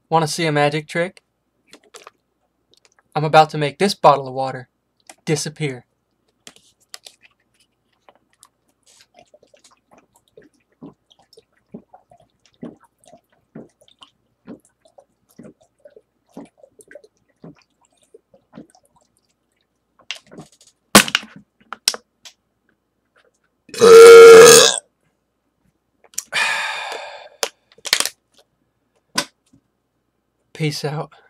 Want to see a magic trick? I'm about to make this bottle of water disappear. Peace out.